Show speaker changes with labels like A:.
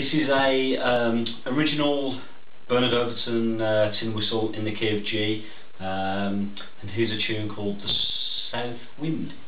A: This is a original Bernard Overton tin whistle in the key of G, and here's a tune called The South Wind.